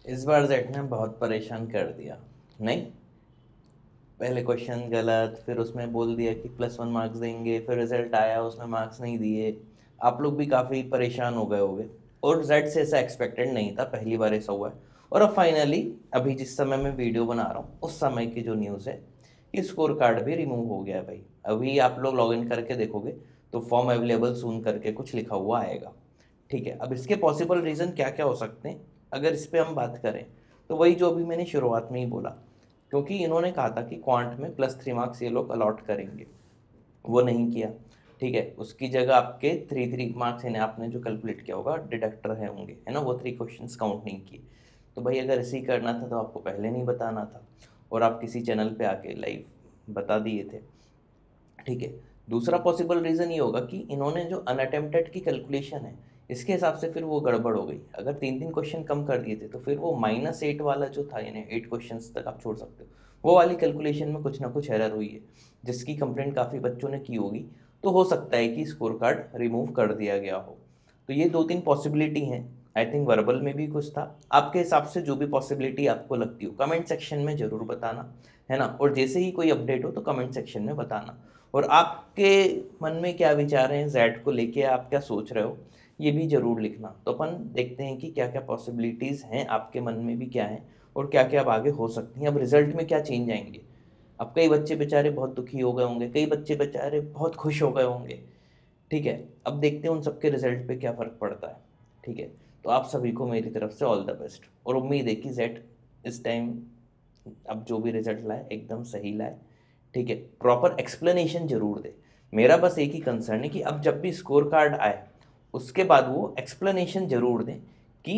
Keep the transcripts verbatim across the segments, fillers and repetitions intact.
इस बार जेट ने बहुत परेशान कर दिया। नहीं, पहले क्वेश्चन गलत, फिर उसमें बोल दिया कि प्लस वन मार्क्स देंगे, फिर रिजल्ट आया उसमें मार्क्स नहीं दिए। आप लोग भी काफ़ी परेशान हो गए होगे। और जेड से ऐसा एक्सपेक्टेड नहीं था, पहली बार ऐसा हुआ है। और अब फाइनली, अभी जिस समय मैं वीडियो बना रहा हूँ उस समय की जो न्यूज़ है कि स्कोर कार्ड भी रिमूव हो गया है भाई। अभी आप लोग लॉग इन करके देखोगे तो फॉर्म अवेलेबल सून करके कुछ लिखा हुआ आएगा। ठीक है, अब इसके पॉसिबल रीज़न क्या क्या हो सकते हैं अगर इस पर हम बात करें, तो वही जो अभी मैंने शुरुआत में ही बोला। क्योंकि इन्होंने कहा था कि क्वांट में प्लस थ्री मार्क्स ये लोग अलॉट करेंगे, वो नहीं किया। ठीक है, उसकी जगह आपके थ्री थ्री मार्क्स इन्हें आपने जो कैलकुलेट किया होगा डिडक्टर है होंगे, है ना, वो थ्री क्वेश्चंस काउंट नहीं किए। तो भाई अगर ऐसे ही करना था तो आपको पहले नहीं बताना था, और आप किसी चैनल पे आके लाइव बता दिए थे। ठीक है, दूसरा पॉसिबल रीज़न ये होगा कि इन्होंने जो अनअटेम्प्टेड की कैलकुलेशन है, इसके हिसाब से फिर वो गड़बड़ हो गई। अगर तीन तीन क्वेश्चन कम कर दिए थे तो फिर वो माइनस एट वाला जो था, यानी एट क्वेश्चन तक आप छोड़ सकते हो, वो वाली कैलकुलेशन में कुछ ना कुछ एरर हुई है, जिसकी कंप्लेंट काफ़ी बच्चों ने की होगी। तो हो सकता है कि स्कोर कार्ड रिमूव कर दिया गया हो। तो ये दो तीन पॉसिबिलिटी हैं। आई थिंक वर्बल में भी कुछ था। आपके हिसाब से जो भी पॉसिबिलिटी आपको लगती हो कमेंट सेक्शन में ज़रूर बताना, है ना। और जैसे ही कोई अपडेट हो तो कमेंट सेक्शन में बताना। और आपके मन में क्या विचार हैं जैड को लेके, आप क्या सोच रहे हो, ये भी ज़रूर लिखना। तो अपन देखते हैं कि क्या क्या पॉसिबिलिटीज़ हैं, आपके मन में भी क्या है और क्या क्या अब आगे हो सकती हैं, अब रिजल्ट में क्या चेंज आएंगे। अब कई बच्चे बेचारे बहुत दुखी हो गए होंगे, कई बच्चे बेचारे बहुत खुश हो गए होंगे। ठीक है, अब देखते हैं उन सबके रिजल्ट पे क्या फ़र्क पड़ता है। ठीक है, तो आप सभी को मेरी तरफ से ऑल द बेस्ट, और उम्मीद है कि जेड इस टाइम अब जो भी रिजल्ट लाए एकदम सही लाए। ठीक है, प्रॉपर एक्सप्लेनेशन जरूर दे। मेरा बस एक ही कंसर्न है कि अब जब भी स्कोर कार्ड आए उसके बाद वो एक्सप्लेनेशन जरूर दें कि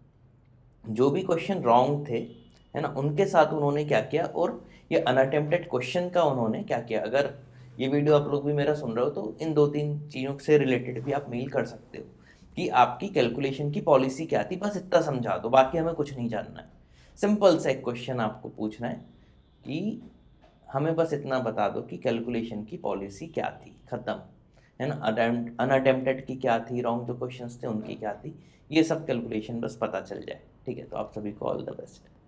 जो भी क्वेश्चन रॉन्ग थे, है ना, उनके साथ उन्होंने क्या किया, और ये अनअटेम्प्टेड क्वेश्चन का उन्होंने क्या किया। अगर ये वीडियो आप लोग भी मेरा सुन रहे हो तो इन दो तीन चीज़ों से रिलेटेड भी आप मेल कर सकते हो कि आपकी कैलकुलेशन की पॉलिसी क्या थी, बस इतना समझा दो, बाकी हमें कुछ नहीं जानना है। सिंपल सा एक क्वेश्चन आपको पूछना है कि हमें बस इतना बता दो कि कैलकुलेशन की पॉलिसी क्या थी, ख़त्म। है ना, अनअटेम्प्टेड की क्या थी, रॉन्ग जो क्वेश्चंस थे उनकी क्या थी, ये सब कैलकुलेशन बस पता चल जाए। ठीक है, तो आप सभी को ऑल द बेस्ट।